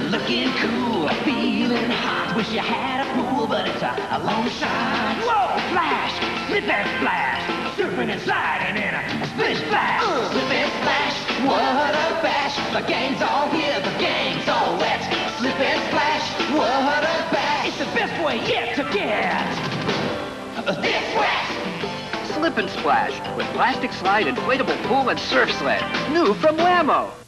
looking cool, feeling hot. Wish you had a pool, but it's a long shot. Whoa, flash, slip and splash, surfing and sliding in a splish splash. Slip and splash, what a bash. The gang's all here, the gang's all wet. Slip and splash, what a bash. It's the best way yet to get this wet. Slip and Splash with plastic slide, inflatable pool, and surf sled. New from Wham-O.